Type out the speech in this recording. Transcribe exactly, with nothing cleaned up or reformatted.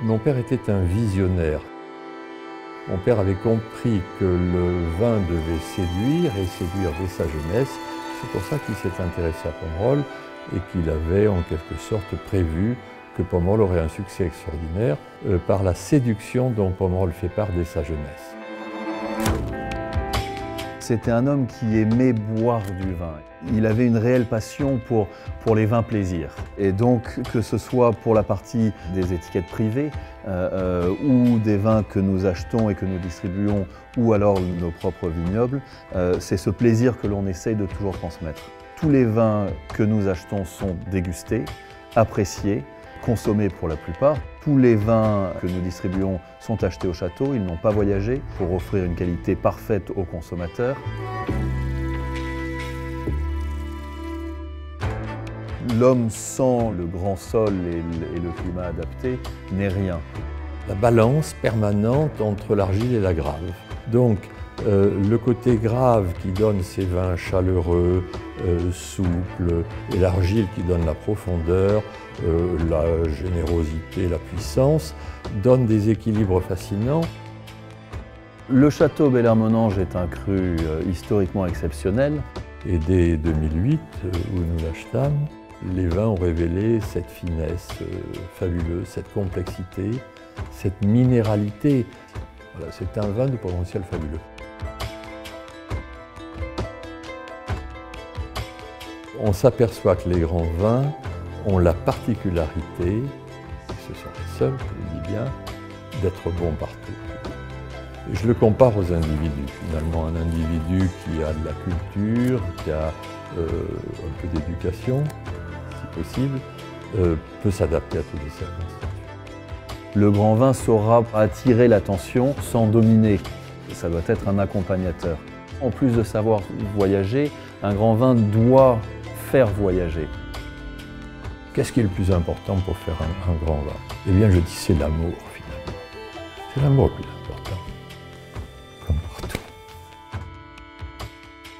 Mon père était un visionnaire. Mon père avait compris que le vin devait séduire et séduire dès sa jeunesse. C'est pour ça qu'il s'est intéressé à Pomerol et qu'il avait en quelque sorte prévu que Pomerol aurait un succès extraordinaire euh, par la séduction dont Pomerol fait part dès sa jeunesse. C'était un homme qui aimait boire du vin. Il avait une réelle passion pour, pour les vins plaisir. Et donc, que ce soit pour la partie des étiquettes privées euh, euh, ou des vins que nous achetons et que nous distribuons, ou alors nos propres vignobles, euh, c'est ce plaisir que l'on essaye de toujours transmettre. Tous les vins que nous achetons sont dégustés, appréciés, consommés pour la plupart. Tous les vins que nous distribuons sont achetés au château, ils n'ont pas voyagé pour offrir une qualité parfaite aux consommateurs. L'homme sans le grand sol et le climat adapté n'est rien. La balance permanente entre l'argile et la grave. Donc, Euh, le côté grave qui donne ces vins chaleureux, euh, souples, et l'argile qui donne la profondeur, euh, la générosité, la puissance, donne des équilibres fascinants. Le château Bel-Hermenange est un cru euh, historiquement exceptionnel. Et dès deux mille huit, euh, où nous l'achetâmes, les vins ont révélé cette finesse euh, fabuleuse, cette complexité, cette minéralité. Voilà, c'est un vin de potentiel fabuleux. On s'aperçoit que les grands vins ont la particularité, et ce sont les seuls, je le dis bien, d'être bons partout. Et je le compare aux individus. Finalement, un individu qui a de la culture, qui a euh, un peu d'éducation, si possible, euh, peut s'adapter à toutes les circonstances. Le grand vin saura attirer l'attention sans dominer. Ça doit être un accompagnateur. En plus de savoir voyager, un grand vin doit faire voyager. Qu'est-ce qui est le plus important pour faire un, un grand vin? Eh bien, je dis c'est l'amour, finalement. C'est l'amour le plus important.